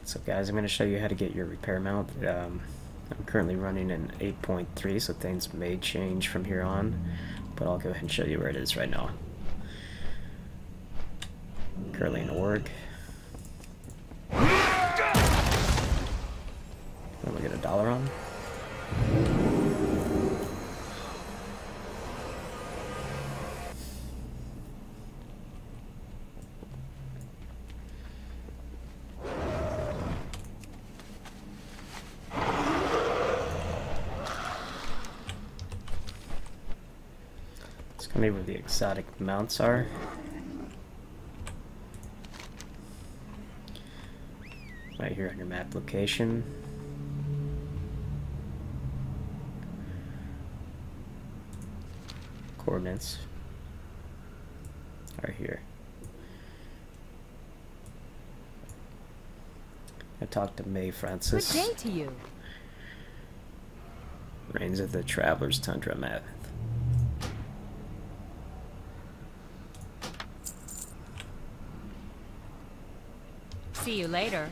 So guys, I'm going to show you how to get your repair mount. I'm currently running in 8.3, so things may change from here on, but I'll go ahead and show you where it is right now. Currently in org. Let me get $1 on. It's gonna be where the exotic mounts are. Right here on your map location. Coordinates are here. I talked to May Francis. Good day to you. Reigns of the Traveler's Tundra map. See you later.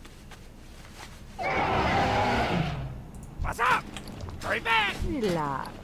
What's up? Hurry back! Relax.